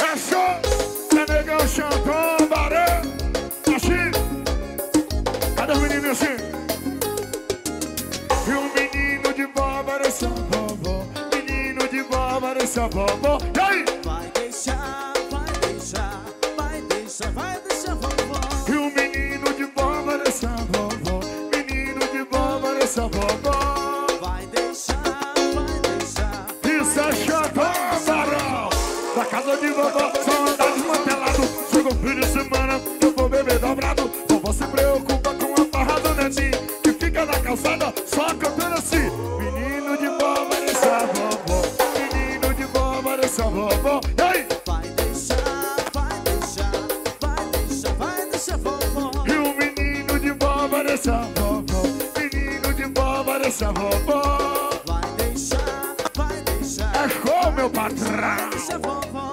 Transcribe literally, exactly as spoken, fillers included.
É show, é negão, Xandão, Baré. Assim, cadê os meninos assim? E o menino de Bárbara, essa vovó. Menino de Bárbara, essa vovó. E aí? Vai deixar, vai deixar, vai deixar, vai deixar vovó. E o menino de Bárbara, essa vovó. Menino de Bárbara, essa vovó. Vai deixar, vai deixar. Isso é Xandão, Barão. Da casa de vovó, só andar desmantelado. Chega o fim de semana, eu vou beber dobrado. Vovó se preocupa com a farra do netinho, que fica na calçada, só cantando assim. Menino de Bárbara, essa vovó. Menino de Bárbara, essa vovó. E aí? Vai deixar, vai deixar, vai deixar, vai deixar vovó. E o menino de Bárbara, essa vovó. Menino de Bárbara, essa vovó. Vai deixar, vai deixar. É show, meu Vai patrão. deixar vovó.